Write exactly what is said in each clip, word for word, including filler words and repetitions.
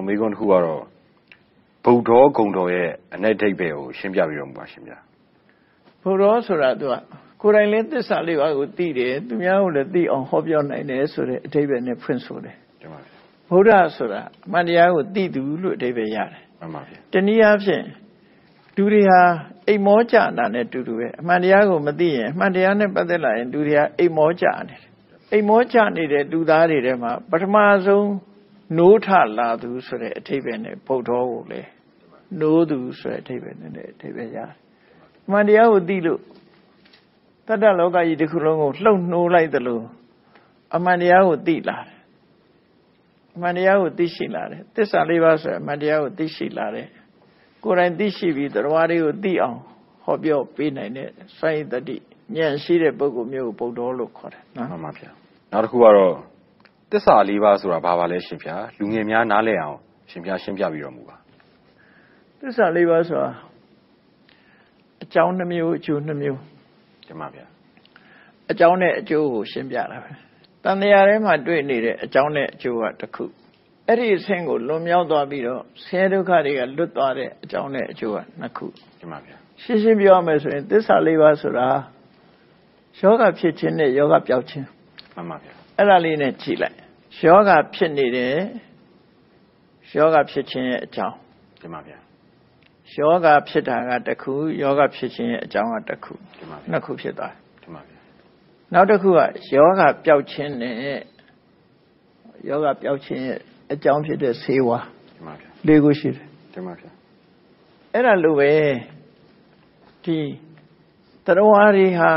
မေကွန်တစ်ခုကတော့ဗုဒ္ဓဂုံတော်ရဲ့အ내ဒိဋ္ဌိကိုရှင်းပြပြီးတော့မှာရှင်ဗျာဗုဒ္ဓဆိုတာသူကကိုယ်တိုင်လည်းသစ္စာလေးပါးကိုသိတယ်သူများကိုလည်းသိအောင်ဟောပြောနိုင်တယ်ဆိုတဲ့အဓိပ္ပာယ်နဲ့ဖွင့်ဆိုတယ်တင်ပါဗျာဗုဒ္ဓဆိုတာအမှန်တရားကိုသိသူလို့အဓိပ္ပာယ်ရတယ်မှန်ပါဗျာတနည်းအားဖြင့်လူတွေဟာအိမ်မောကြတာနဲ့တူတူပဲအမှန်တရားကိုမသိရင်အမှန်တရားနဲ့ပတ်သက်လာရင်လူတွေကအိမ်မောကြနေတယ်အိမ်မောကြနေတဲ့လူသားတွေထဲမှာပထမဆုံးနိုးထလာသူဆိုတဲ့အဓိပ္ပာယ်နဲ့ဗုဒ္ဓကိုလေနိုးသူဆိုတဲ့အဓိပ္ပာယ်နဲ့အဓိပ္ပာယ်ရတယ်အမှန်တရားကိုသိလို့တတ္တလောကကြီးတစ်ခုလုံးကိုလှုပ်နှိုးလိုက်သလိုအမှန်တရားကိုသိလာတယ်အမှန်တရားကိုသိရှိလာတယ်သစ္စာလေးပါးဆိုအမှန်တရားကိုသိရှိလာတယ်ကိုယ်တိုင်သိရှိပြီးတရားတွေကိုသိအောင်ဟောပြောပေးနိုင်တဲ့စွမ်းရည်တတိဉာဏ်ရှိတဲ့ပုဂ္ဂိုလ်မျိုးကိုဗုဒ္ဓလို့ခေါ်တယ်နော်မှန်ပါဗျာနောက်တစ်ခုကတော့သစ္စာလေးပါးဆိုတာဘာပါလဲရှင်ဗျာလူငယ်များနားလည်အောင်ရှင်ဗျာရှင်းပြပြီးတော့မူပါသစ္စာလေးပါးဆိုတာအကြောင်းနှမျိုးအကျိုးနှမျိုးတင်ပါဗျာအကြောင်းနဲ့အကျိုးကိုရှင်းပြတာပဲတန်တရားထဲမှာတွေ့နေတဲ့အကြောင်းနဲ့အကျိုးကတစ်ခုအဲ့ဒီအဆင့်ကိုလွန်မြောက်သွားပြီးတော့ဆင်းရဲဒုက္ခတွေကလွတ်သွားတဲ့အကြောင်းနဲ့အကျိုးကနှစ်ခုတင်ပါဗျာရှင်းရှင်းပြောရမယ်ဆိုရင်သစ္စာလေးပါးဆိုတာယောဂဖြစ်ခြင်းနဲ့ယောဂပျောက်ခြင်းမှန်ပါဗျာအဲ့ဒါလေးနဲ့ကြည့်လိုက်ယောဂဖြစ်နေတယ်ယောဂဖြစ်ခြင်းရဲ့အကြောင်းတင်ပါဗျာယောဂဖြစ်တာကတစ်ခုယောဂဖြစ်ခြင်းရဲ့အကြောင်းကတစ်ခုနှစ်ခုဖြစ်သွားတယ်တင်ပါဗျာနောက်တစ်ခုကယောဂပျောက်ခြင်းနဲ့ယောဂပျောက်ခြင်းရဲ့အကြောင်းဖြစ်တဲ့ဆေးဝါးတင်ပါဗျာလေးခုရှိတယ်တင်ပါဗျာအဲ့ဒါလိုပဲဒီတရားဝါတွေဟာ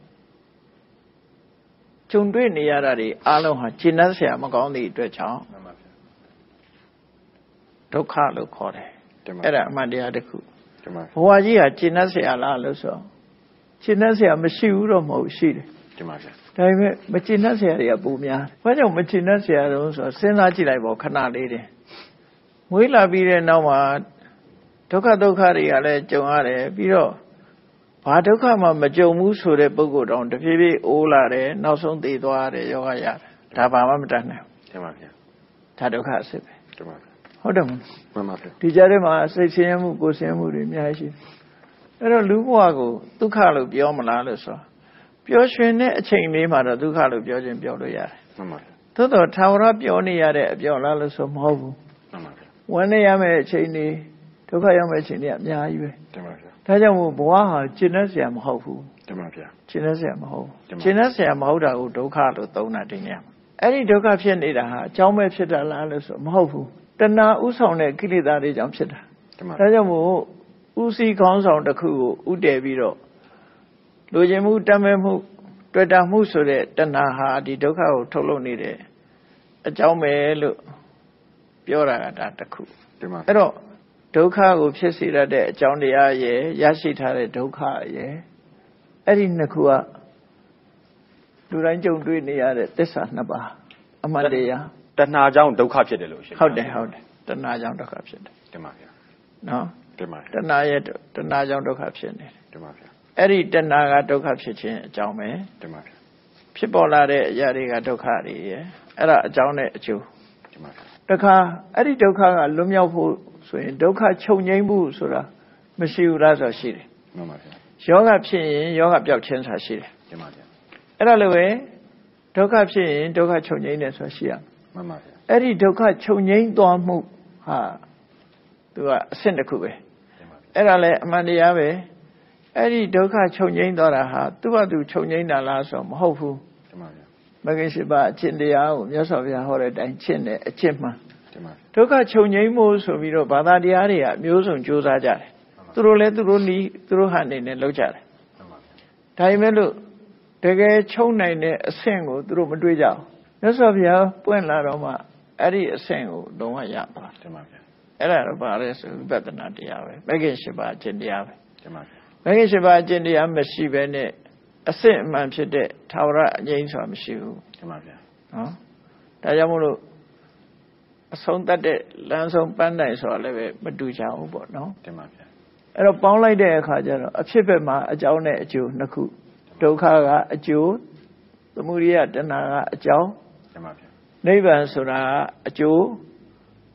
ကျုံတွေ့နေရတာတွေအားလုံးဟာရှင်းနှက်เสียမကောင်းသည့်အတွက်ကြောင့်မှန်ပါဗျာဒုက္ခလို့ခေါ်တယ်တင်ပါအဲ့ဒါအမှန်တရားတစ်ခုတင်ပါဘဝကြီးဟာရှင်းနှက်เสียလားလို့ဆိုရှင်းနှက်เสียမရှိဘူးတော့မဟုတ်ရှိတယ်တင်ပါဗျာဒါပေမဲ့မရှင်းနှက်เสียတွေကပုံများဘာကြောင့်မရှင်းနှက်เสียတုံးဆိုစဉ်းစားကြည့်လိုက်ပေါ့ခဏလေးတင်မွေးလာပြီးတဲ့နောက်မှာဒုက္ခဒုက္ခတွေကလည်းကြုံရတယ်ပြီးတော့ဘာဒုက္ခမှမကြုံဘူးဆိုတဲ့ပုဂ္ဂိုလ်တောင်တဖြည်းဖြည်းအိုးလာတယ်နောက်ဆုံးသိသွားရတယ်ယောဂရတယ်ဒါဘာမှမတတ်နိုင်ဘူးတင်ပါဗျာဒါဒုက္ခအစစ်ပဲတင်ပါဗျာဟုတ်တယ်မဟုတ်မှန်ပါဗျာဒီကြားထဲမှာစိတ်ဆင်းရဲမှုကိုယ်ဆင်းရဲမှုတွေအများကြီးရှိအဲ့တော့လူဘဝကိုဒုက္ခလို့ပြောမလားလို့ဆိုပျော်ရွှင်တဲ့အချိန်လေးမှာတော့ဒုက္ခလို့ပြောခြင်းပြောလို့ရတယ်မှန်ပါဗျာသို့တော့ထာဝရပြောနေရတဲ့အပြောလားလို့ဆိုမဟုတ်ဘူးမှန်ပါဗျာဝမ်းနေရမယ့်အချိန်တွေဒုက္ခရောက်မယ့်အချိန်တွေအများကြီးပဲတင်ပါဗျာဒါကြောင့်မို့ဘဝဟာကျင့်တတ်เสียမဟုတ်ဘူးတင်ပါဗျာကျင့်တတ်เสียမဟုတ်ဘူးကျင့်တတ်เสียမဟုတ်တာကိုဒုက္ခလို့သုံးတာဒီနေရာမှာအဲ့ဒီဒုက္ခဖြစ်နေတာဟာအကြောင်းပဲဖြစ်တာလားလို့ဆိုမဟုတ်ဘူးတဏှာဥဆောင်တဲ့ကိလေသာတွေကြောင့်ဖြစ်တာဒါကြောင့်မို့ဥစည်းခေါင်းဆောင်တစ်ခုကိုဥတည်ပြီးတော့လူကျင်မှုတတ်မဲ့မှုတွေ့တာမှုဆိုတဲ့တဏှာဟာဒီဒုက္ခကိုထုတ်လုပ်နေတယ်အကြောင်းပဲလို့ပြောတာကဒါတစ်ခုအဲ့တော့ဒုက္ခကိုဖြစ်စေရတဲ့အကြောင်းတရားရဲ့ရရှိထားတဲ့ဒုက္ခရဲ့အဲ့ဒီနှစ်ခုကလူတိုင်းကြုံတွေ့နေရတဲ့သစ္စာနှစ်ပါးအမှန်တရားတဏှာကြောင့်ဒုက္ခဖြစ်တယ်လို့ရှင်ဟုတ်တယ်ဟုတ်တယ်တဏှာကြောင့်ဒုက္ခဖြစ်တယ်တင်ပါဗျာနော်တင်ပါတဏှာရဲ့တဏှာကြောင့်ဒုက္ခဖြစ်နေတယ်တင်ပါဗျာအဲ့ဒီတဏှာကဒုက္ခဖြစ်ခြင်းအကြောင်းပဲတင်ပါဗျာဖြစ်ပေါ်လာတဲ့အရာတွေကဒုက္ခတွေရဲ့အဲ့ဒါအကြောင်းနဲ့အကျိုးတင်ပါဗျာတခါအဲ့ဒီဒုက္ခကလွတ်မြောက်ဖို့ဆိုရင်ဒုက္ခချုပ်ငြိမ်းမှုဆိုတာမရှိဘူးလားဆိုရှိတယ်မှန်ပါဗျာယောဂဖြစ်ရင်ယောဂပျောက်ခြင်းဆိုတာရှိတယ်တင်ပါဗျာအဲ့ဒါလိုပဲဒုက္ခဖြစ်ရင်ဒုက္ခချုပ်ငြိမ်းတယ်ဆိုတာရှိရမှန်ပါဗျာအဲ့ဒီဒုက္ခချုပ်ငြိမ်းသွားမှုဟာသူကအဆင့်တစ်ခုပဲအဲ့ဒါလည်းအမှန်တရားပဲအဲ့ဒီဒုက္ခချုပ်ငြိမ်းသွားတာဟာသူ့ဘာသူချုပ်ငြိမ်းတာလားဆိုတော့မဟုတ်ဘူးတင်ပါဗျာမဂ္ဂင်၈ပါးအကျင့်တရားကိုမြတ်စွာဘုရားဟောတဲ့အတိုင်းကျင့်တဲ့အကျင့်မှန်တင်ပါဒုက္ခချုပ်ငြိမ်းမှုဆိုပြီးတော့ဘာသာတရားတွေကအမျိုးစုံကြိုးစားကြတယ်သူတို့လည်းသူတို့နီးသူတို့ဟာနေနဲ့လုပ်ကြတယ်ဒါပေမဲ့လို့တကယ်ချုပ်နိုင်တဲ့အဆင့်ကိုသူတို့မတွေးကြဘူးမြတ်စွာဘုရားပွင့်လာတော့မှအဲ့ဒီအဆင့်ကိုလုံးဝရသွားတင်ပါဗျာအဲ့ဒါတော့ဗါလဲဆိုဝိပဿနာတရားပဲမဂ္ဂင်၈ပါးအကျင့်တရားပဲတင်ပါဗျာမဂ္ဂင်၈ပါးအကျင့်တရားမရှိဘဲနဲ့အစစ်အမှန်ဖြစ်တဲ့ထာဝရအငြိမ်းဆိုတာမရှိဘူးတင်ပါဗျာနော်ဒါကြောင့်မို့လို့အဆုံးတတ်တဲ့လမ်းဆုံးပန်းတိုင်ဆိုတာလည်းပဲမတူကြဘူးပေါ့နော်တင်ပါဗျာအဲ့တော့ပေါင်းလိုက်တဲ့အခါကျတော့အဖြစ်ဘက်မှာအကြောင်းနဲ့အကျိုးနှစ်ခုဒုက္ခကအကျိုးသမုဒိယတဏှာကအကြောင်းတင်ပါဗျာနိဗ္ဗာန်ဆိုတာအကျိုး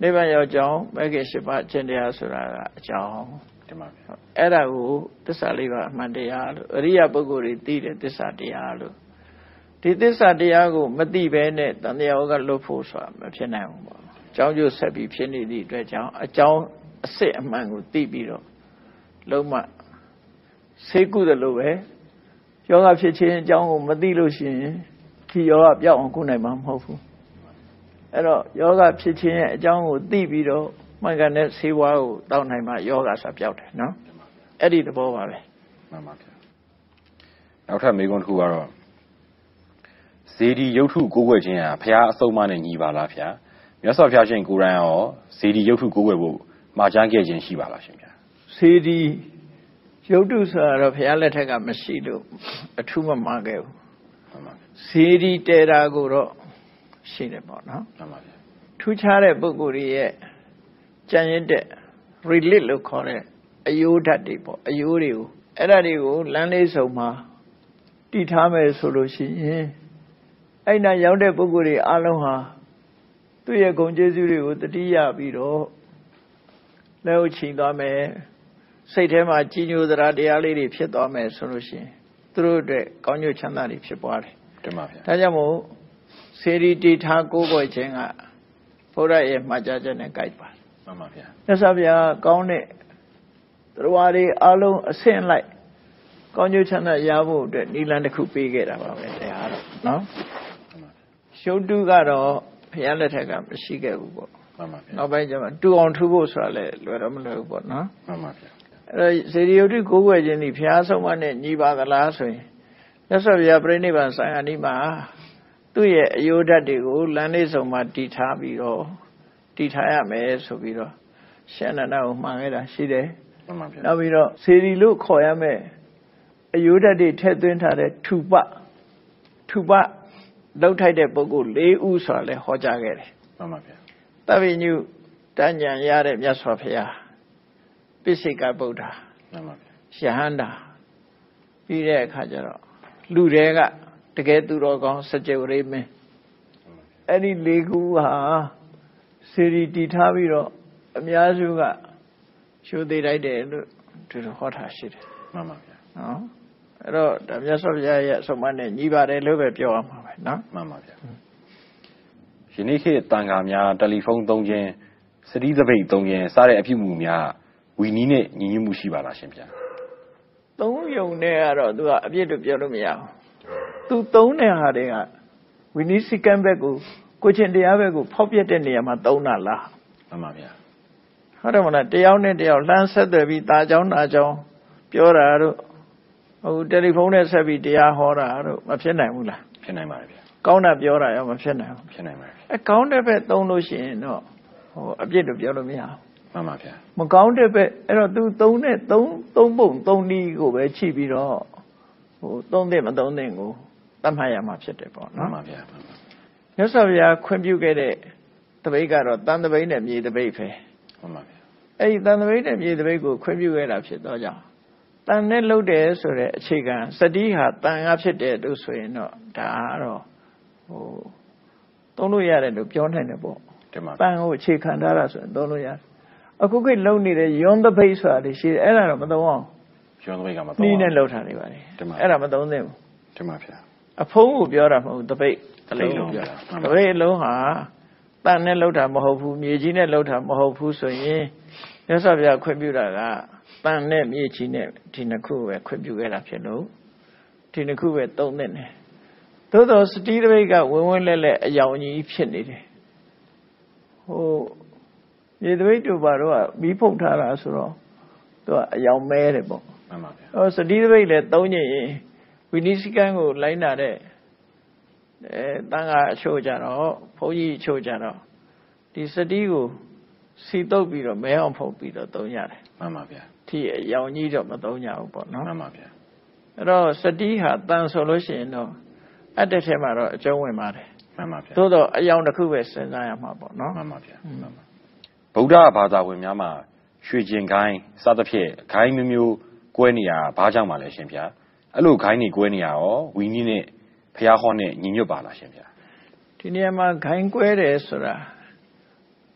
နိဗ္ဗာန်ရောက်ကြောင်းမဂ္ဂင်၈ပါးကျင့်တရားဆိုတာကအကြောင်းဒီမှာအဲ့ဒါကိုသစ္စာလေးပါအမှန်တရားလို့အရိယပုဂ္ဂိုလ်တွေသိတဲ့သစ္စာတရားလို့ဒီသစ္စာတရားကိုမသိဘဲနဲ့တန်တရားကလွတ်ဖို့ဆိုတာမဖြစ်နိုင်ဘူးပေါ့အကြောင်းကျိုးဆက်ပြီးဖြစ်နေသည့်အတွက်ကြောင့်အကြောင်းအစစ်အမှန်ကိုသိပြီးတော့လုံးဝဆေးကုတယ်လို့ပဲယောဂဖြစ်ခြင်းအကြောင်းကိုမသိလို့ရှိရင်ဒီယောဂပြောက်အောင်ကုနိုင်မှာမဟုတ်ဘူးအဲ့တော့ယောဂဖြစ်ခြင်းရဲ့အကြောင်းကိုသိပြီးတော့မှန်ကန်တဲ့ဆေးဝါးကိုတောက်နိုင်မှယောဂဆိုပြောက်တယ်နော်အဲ့ဒီသဘောပါပဲမှန်ပါဗျာနောက်ထပ်မေးခွန်းတစ်ခုကတော့ဇေဒီရုပ်ထုကိုးကွယ်ခြင်းဟာဘုရားအဆုံးအမနဲ့ညီပါလားဗျာမြတ်စွာဘုရားရှင်ကိုယ်တိုင်ရောဇေဒီရုပ်ထုကိုးကွယ်ဖို့မှာကြားခဲ့ခြင်းရှိပါလားရှင်ဗျာဇေဒီရုပ်ထုဆိုတာတော့ဘုရားလက်ထက်ကမရှိလို့အထူးမမှားခဲ့ဘူးမှန်ပါဇေဒီတေတာကိုတော့ရှိတယ်ပေါ့နော်မှန်ပါဗျာထူးခြားတဲ့ပုဂ္ဂိုလ်ရဲ့ကြံရစ်တဲ့ relate လို့ခေါ်တဲ့အယိုးဓာတ်တွေပေါ့အယိုးတွေကိုအဲ့ဒါတွေကိုလမ်းလေးစုံမှာတည်ထားမယ်ဆိုလို့ရှိရင်အဲ့နာရောက်တဲ့ပုဂ္ဂိုလ်တွေအလုံးဟာသူ့ရဲ့ဂုဏ်ကျေးဇူးတွေကိုတတိယပြီးတော့လက်ဥချီသွားမယ်စိတ်ထဲမှာကြီးညိုသရာတရားလေးတွေဖြစ်သွားမယ်ဆိုလို့ရှိရင်သူတို့အတွက်ကောင်းကျိုးချမ်းသာတွေဖြစ်ပွားတယ်တင်ပါဗျာဒါကြောင့်မို့စေရီတီထားကိုးကွယ်ခြင်းကဘုရားရဲ့မှာကြားချက်နဲ့ကြိုက်ပါမှန်ပါဗျာမြတ်စွာဘုရားကောင်းတဲ့တရားတွေအလုံးအဆင့်လိုက်ကောင်းကျိုးချမ်းသာရဖို့အတွက်နိလန်တစ်ခုပေးခဲ့တာပါပဲတရားတော့နော်ရှုပ်တုကတော့ဘုရားလက်ထက်ကမရှိခဲ့ဘူးပေါ့မှန်ပါဗျာနောက်ပိုင်းကျမှတူအောင်ထူဖို့ဆိုတာလည်းလွယ်တော့မလွယ်ဘူးပေါ့နော်မှန်ပါဗျာအဲ့တော့စေရီယုတ်ကိုးကွယ်ခြင်းဒီဘုရားဆုံးမနဲ့ညီပါသလားဆိုရင်မြတ်စွာဘုရားပြိဋိဘံဆိုင်အနိမှာသူ့ရဲ့အယိုးဓာတ်တွေကိုလမ်းလေးစုံမှာတည်ထားပြီးတော့တည်ထားရမယ်ဆိုပြီးတော့ရှန္ဒနာကိုမှန်ခဲ့တာရှိတယ်မှန်ပါဗျာနောက်ပြီးတော့စေရီလို့ခေါ်ရမယ်အယိုးဓာတ်တွေထည့်သွင်းထားတဲ့ထူပထူပလောက်ထိုက်တဲ့ပုဂ္ဂိုလ်၄ဦးဆိုတာလည်းဟောကြားခဲ့တယ်မှန်ပါဗျာသဗ္ဗညုတဉ္ဉံရတဲ့မြတ်စွာဘုရားပိစိကဗုဒ္ဓမှန်ပါဗျာယဟန္တာပြီးတဲ့အခါကျတော့လူတွေကတကယ်သူတော်ကောင်းစကြဝဠာမင်းအဲ့ဒီ၄ခုဟာစေရီတည်ထားပြီးတော့အများစုကရှိုးသေးလိုက်တယ်လို့သူတို့ဟောထားရှိတယ်မှန်ပါဗျာနော်အဲ့တော့ဒါမြတ်စွာဘုရားရဲ့အဆုံးအမနဲ့ညီပါတယ်လို့ပဲပြောရမှာပဲနော်မှန်ပါဗျာယနေ့ခေတ်တန်ခါများတယ်လီဖုန်းသုံးခြင်းစတိသပိတ်သုံးခြင်းစတဲ့အဖြစ်မှုများဝီနီးနဲ့ညီညွတ်မှုရှိပါလားရှင်ဗျာသုံးယုံနဲ့ကတော့သူကအပြစ်လို့ပြောလို့မရဘူးသူသုံးတဲ့ဟာတွေကဝီနီးစီကံဘက်ကိုကိုချင်းတရားဘက်ကိုဖောက်ပြတဲ့နေရာမှာသုံးတာလားမှန်ပါဗျာဟုတ်တယ်မလားတယောက်နဲ့တယောက်လှမ်းဆက်သွယ်ပြီးตาเจ้าနာเจ้าပြောတာတို့ဟိုတယ်လီဖုန်းနဲ့ဆက်ပြီးတရားဟောတာတို့မဖြစ်နိုင်ဘူးလားဖြစ်နိုင်ပါတယ်ဗျာကောင်းတာပြောတာရောမဖြစ်နိုင်ဘူးဖြစ်နိုင်ပါတယ်အဲကောင်းတဲ့ဘက်သုံးလို့ရှိရင်တော့ဟိုအပြစ်လို့ပြောလို့မရဘူးမှန်ပါဗျာမကောင်းတဲ့ဘက်အဲ့တော့ तू သုံးတဲ့သုံးသုံးပုံသုံးနည်းကိုပဲချိပြီးတော့ဟိုသုံးတဲ့မသုံးတဲ့ကိုသတ်မှတ်ရမှာဖြစ်တယ်ပေါ့နော်မှန်ပါဗျာမြတ်စွာဘုရားခွင့်ပြုခဲ့တဲ့တပိတ်ကတော့တန်တပိတ်နဲ့မြေတပိတ်ပဲမှန်ပါဗျာအဲ့ဒီတန်တပိတ်နဲ့မြေတပိတ်ကိုခွင့်ပြုခဲ့တာဖြစ်တော့ကြောင့်တန်နဲ့လှုပ်တယ်ဆိုတဲ့အခြေခံစတိဟာတန်ကဖြစ်တယ်လို့ဆိုရင်တော့ဒါကတော့ဟိုသုံးလို့ရတယ်လို့ပြောနိုင်တယ်ပေါ့တန်ကိုအခြေခံထားတာဆိုရင်သုံးလို့ရတယ်အခုခေတ်လုံနေတဲ့ယွန်းတပိတ်ဆိုတာရှိတယ်အဲ့ဒါတော့မသုံးအောင်ယွန်းတပိတ်ကမသုံးအောင်နီးနဲ့လှုပ်ထားနေပါလေအဲ့ဒါမသုံးသင့်ဘူးတင်ပါဗျာအဖုံးကိုပြောတာမဟုတ်တပိတ်တလိမ့်လို့ပြောတာတပိတ်အလုံးဟာတန်နဲ့လှုပ်တာမဟုတ်ဘူးမြေကြီးနဲ့လှုပ်တာမဟုတ်ဘူးဆိုရင်မြတ်စွာဘုရားခွင့်ပြုတာကတန်နဲ့မြေကြီးနဲ့ဒီနှစ်ခုပဲခွင့်ပြုခဲ့တာဖြစ်လို့ဒီနှစ်ခုပဲသုံးသင့်တယ်သို့တော်စတိတပိတ်ကဝင်ဝင်လဲလဲအယောင်ကြီးဖြစ်နေတယ်ဟိုမြေတပိတ်တို့ဘာတော့မီးဖုတ်ထားတာဆိုတော့သူကအယောင်မဲတယ်ပေါ့မှန်ပါဗျာဟောစတိတပိတ်လည်းသုံးရင်ဝိနည်းစည်းကမ်းကိုလိုက်နာတဲ့အဲတန်ခါအချို့ကြတော့ဘုန်းကြီးအချို့ကြတော့ဒီစတိကိုစီတုပ်ပြီးတော့မဲအောင်ဖုတ်ပြီးတော့သုံးရတယ်မှန်ပါဗျာဒီအယောင်ကြီးတော့မသုံးကြဘူးပေါ့နော်မှန်ပါဗျာအဲ့တော့စတိဟာတန်ဆိုလို့ရှိရင်တော့အတ္တထဲမှာတော့အကျုံးဝင်ပါတယ်မှန်ပါဗျာသို့တော့အယောင်တစ်ခုပဲစဉ်းစားရမှာပေါ့နော်မှန်ပါဗျာမှန်ပါဗုဒ္ဓဘာသာဝင်များမှာရွှေကျင်ခိုင်းစသဖြင့်ခိုင်းမျိုးမျိုးကွဲနေရဘာကြောင့်ပါလဲရှင်ဗျာအဲ့လိုခိုင်းနေကွဲနေရရောဝီနီးနဲ့ဖျားဟောနဲ့ညီညွတ်ပါလားရှင်ဗျာဒီနေရာမှာခိုင်းကွဲတယ်ဆိုတာ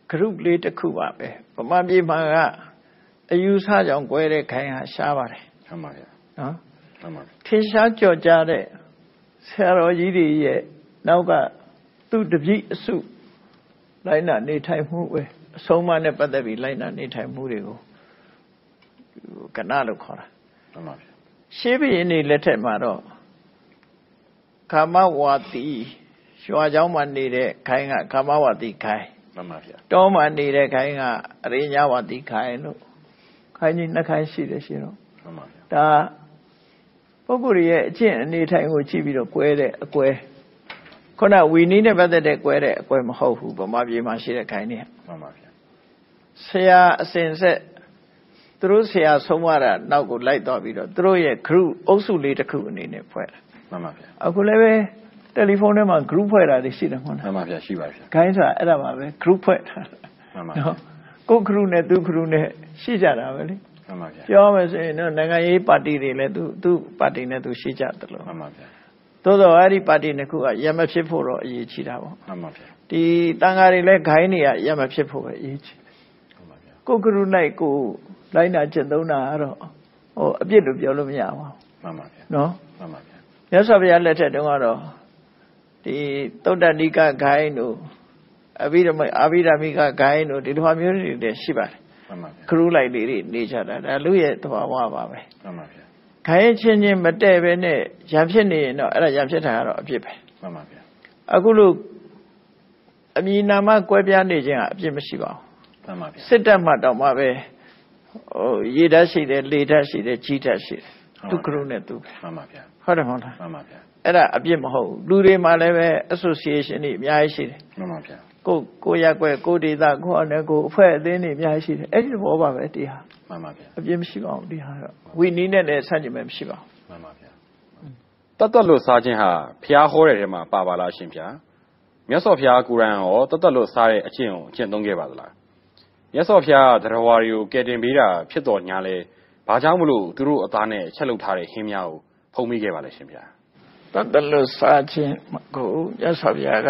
group လေးတစ်ခုပါပဲဗမာပြည်မှာကအယူဆကြောင့်ကွဲတဲ့ခိုင်းဟာရှားပါတယ်မှန်ပါဗျာနော်မှန်ပါထင်ရှားကြော်ကြားတဲ့ဆရာတော်ကြီးတွေရဲ့နောက်ကသူ့တပည့်အစုလိုက်နာနေထိုင်မှုပဲအဆုံးအမနဲ့ပတ်သက်ပြီးလိုက်နာနေထိုင်မှုတွေကိုကဏလို့ခေါ်တာမှန်ပါဗျာရှေးဘုရင်တွေလက်ထက်မှာတော့ကာမဝါတီရွာเจ้าမှာနေတဲ့ခိုင်းကကာမဝါတီခိုင်းမှန်ပါဗျာတောမှာနေတဲ့ခိုင်းကအရိညာဝါတီခိုင်းလို့ခိုင်းကြီးနှစ်ခိုင်းရှိတယ်ရှင်တော့မှန်ပါဗျာဒါပုဂ္ဂိုလ်ရဲ့အကျင့်အနေထိုင်ကိုကြည့်ပြီးတော့ကွဲတဲ့အကွဲခုနဝီနီးနဲ့ပတ်သက်တဲ့ကွဲတဲ့အကွဲမဟုတ်ဘူးဗမာပြည်မှာရှိတဲ့ခိုင်းနေမှန်ပါဗျာဆရာအစဉ်ဆက်သူတို့ဆရာဆုံးမတာနောက်ကိုလိုက်တော့ပြီးတော့သူတို့ရဲ့ group အုပ်စုလေးတစ်ခုအနေနဲ့ဖွဲ့တာမှန်ပါဗျာအခုလည်းပဲတယ်လီဖုန်းထဲမှာ group ဖွဲ့တာတွေရှိတယ်မဟုတ်လားမှန်ပါဗျာရှိပါဗျာခိုင်းဆိုတာအဲ့ဒါပါပဲ group ဖွဲ့တာမှန်ပါနော်ကို group နဲ့သူ group နဲ့ရှိကြတာပဲလေမှန်ပါဗျာပြောမယ်ဆိုရင်တော့နိုင်ငံရေးပါတီတွေလည်းသူသူပါတီနဲ့သူရှိကြတယ်လို့မှန်ပါဗျာသို့တော့အဲ့ဒီပါတီနှစ်ခုကရမဖြစ်ဖို့တော့အရေးကြီးတာပေါ့မှန်ပါဗျာဒီတန်ဃာတွေလည်းခိုင်းနေရရမဖြစ်ဖို့ပဲအရေးကြီးမှန်ပါဗျာကို group လိုက်ကိုလိုက်နာကျင့်သုံးတာကတော့ဟိုအပြစ်လို့ပြောလို့မရပါဘူးမှန်ပါဗျာနော်မှန်ပါဗျာမြတ်စွာဘုရားလက်ထက်တုန်းကတော့ဒီသုတ္တနိကဂိုင်းတို့အဘိဓမ္မအာဘိဓမ္မိကဂိုင်းတို့ဒီလိုမျိုးတွေလည်းရှိပါတယ်မှန်ပါဗျာခရုလိုက်လေးတွေနေကြတာဒါလူရဲ့သဘာဝပါပဲမှန်ပါဗျာဂိုင်းချင်းချင်းမတည့်ပဲနဲ့ရံဖြစ်နေရင်တော့အဲ့ဒါရံဖြစ်တာကတော့အပြစ်ပဲမှန်ပါဗျာအခုလို့အမည်နာမကွဲပြားနေခြင်းကအပြစ်မရှိပါဘူးမှန်ပါဗျာစစ်တပ်မှတော့မှပဲဟိုရေဓာတ်ရှိတယ်လေဓာတ်ရှိတယ်ကြီးဓာတ်ရှိတယ်သူခရုနဲ့သူမှန်ပါဗျာဟုတ်တယ်မဟုတ်လားမှန်ပါဗျာအဲ့ဒါအပြစ်မဟုတ်ဘူးလူတွေမှာလည်းပဲ association တွေအများကြီးရှိတယ်မှန်ပါဗျာကိုကိုရက်ွယ်ကိုဒေသကိုအနေကိုအဖွဲ့အသင်းတွေအများကြီးရှိတယ်အဲ့ဒီဘောပါပဲဒီဟာမှန်ပါဗျာအပြစ်မရှိပါဘူးဒီဟာတော့ဝီနီးနဲ့လည်းဆန့်ကျင်မဲ့မရှိပါဘူးမှန်ပါဗျာတတ်တတ်လို့စားခြင်းဟာဖျားဟောတဲ့ထဲမှာပါပါလားရှင်ဗျာမြတ်စွာဘုရားကိုယ်တိုင်ရောတတ်တတ်လို့စားတဲ့အကျင့်ကိုအကျင့်သုံးခဲ့ပါသလားမြတ်စွာဘုရားတရားဝါတွေကိုကယ်တင်ပေးတာဖြစ်တော်ညာလဲဘာကြောင့်မလို့သူတို့အသားနဲ့ချက်လုပ်ထားတဲ့ဟင်းများကိုဖုံးမိခဲ့ပါလဲရှင်ဗျာတတ်တတ်လို့စားခြင်းကိုမြတ်စွာဘုရားက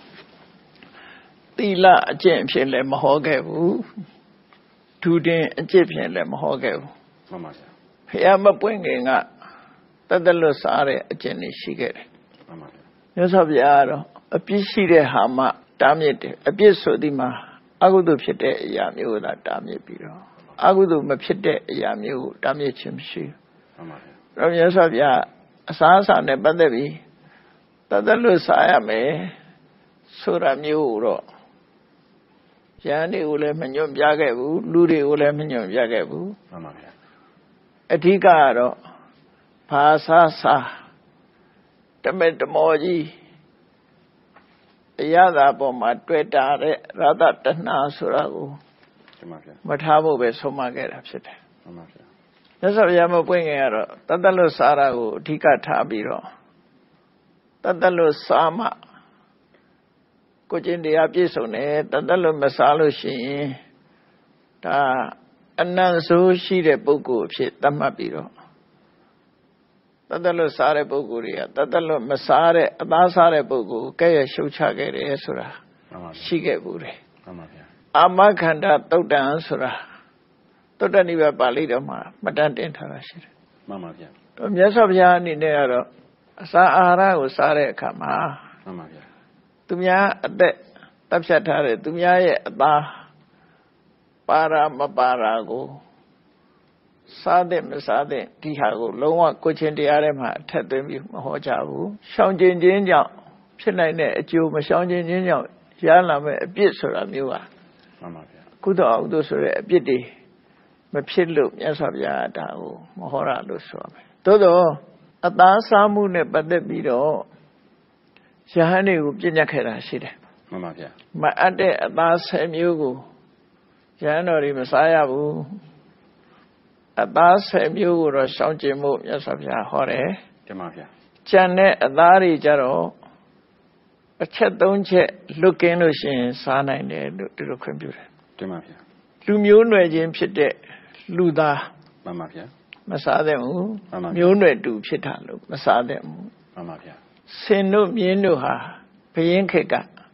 သီလအကျင့်ဖြစ်လည်းမဟောခဲ့ဘူးဒုတင်အကျင့်ဖြစ်လည်းမဟောခဲ့ဘူးမှန်ပါဗျာဘုရားမပွင့်ခင်ကတတ်တတ်လို့စားတဲ့အကျင့်တွေရှိခဲ့တယ်မှန်ပါဗျာမြတ်စွာဘုရားကတော့အပြစ်ရှိတဲ့ဟာမှတားမြစ်တယ်အပြစ်ဆိုဒီမှာအကုသိုလ်ဖြစ်တဲ့အရာမျိုးကိုတားမြစ်ပြီးတော့အကုသိုလ်မဖြစ်တဲ့အရာမျိုးကိုတားမြစ်ခြင်းမရှိဘူးမှန်ပါဗျာတော့မြတ်စွာဘုရားအစားအစာနဲ့ပတ်သက်ပြီးတတ်တတ်လို့စားရမယ်ဆိုတာမျိုးတော့ရန်တွေကိုလည်းမညွန့်ပြခဲ့ဘူးလူတွေကိုလည်းမညွန့်ပြခဲ့ဘူးမှန်ပါဗျာအဓိကကတော့ဘာသာစာတမေတမောကြီးအရသာပေါ်မှာတွေ့တာတဲ့ရသတဏှာဆိုတာကိုမှန်ပါဗျာမထားဖို့ပဲဆုံးမခဲ့တာဖြစ်တယ်မှန်ပါဗျာမြတ်စွာဘုရားမပွင့်ခင်ကတော့တတ်တတ်လို့စားတာကိုအဓိကထားပြီးတော့တတ်တတ်လို့စားမှကိုကျင့်တရားပြည့်စုံတယ်တတ်တတ်လို့မစားလို့ရှိရင်ဒါအနတ်ဆိုးရှိတဲ့ပုဂ္ဂိုလ်အဖြစ်သတ်မှတ်ပြီးတော့တတ်တတ်လို့စားတဲ့ပုဂ္ဂိုလ်တွေကတတ်တတ်လို့မစားတဲ့အသားစားတဲ့ပုဂ္ဂိုလ်ကိုကဲ့ရဲ့ရှုတ်ချခဲ့တယ်ဆိုတာရှိခဲ့ဘူးတယ်မှန်ပါဗျာအာမခန္ဓာတုတ်တံဆိုတာတုတ်တနိဗ္ဗာန်ပါဠိတော်မှာမတန်တင်ထားတာရှိတယ်မှန်ပါဗျာတော့မြတ်စွာဘုရားအနေနဲ့ကတော့အစာအာဟာရကိုစားတဲ့အခါမှာမှန်ပါဗျာသူများအသက်တပ်ဖြတ်ထားတဲ့သူများရဲ့အသားပါရမပါရကိုစားတဲ့မစားတဲ့ဒီဟာကိုလုံးဝကိုချင်းတရားထဲမှာအထက်သွင်းပြီးမဟောကြဘူးရှောင်ကျင်ခြင်းကြောင့်ဖြစ်နိုင်တဲ့အကျိုးမရှောင်ကျင်ခြင်းကြောင့်ရလာမဲ့အပြစ်ဆိုတာမျိုးပါမှန်ပါဗျာကုသိုလ်အကုသိုလ်ဆိုတဲ့အပြစ်တွေမဖြစ်လို့မြတ်စွာဘုရားဒါကိုမဟောရလို့ဆိုရမယ်သို့တော့အသားစားမှုနဲ့ပတ်သက်ပြီးတော့ယဟန်တွေကိုပြညတ်ခဲ့တာရှိတယ်မှန်ပါဗျာမအပ်တဲ့အသားဆယ်မျိုးကိုယဟန်တော်တွေမစားရဘူးအသားဆယ်မျိုးကိုတော့ရှောင်ကျင်ဖို့မြတ်စွာဘုရားဟောတယ်တင်ပါဗျာကျန်တဲ့အသားတွေကြတော့အချက်သုံးချက်လွတ်ကင်းလို့ရှိရင်စားနိုင်တယ်လို့ဒီလိုခွင့်ပြုတယ်တင်ပါဗျာလူမျိုးနွယ်ချင်းဖြစ်တဲ့လူသားမှန်ပါဗျာမစားသင့်ဘူးမျိုးနွယ်တူဖြစ်တာလို့မစားသင့်ဘူးမှန်ပါဗျာဆင်တို့မြင်းတို့ဟာဘယင်းခေတ်က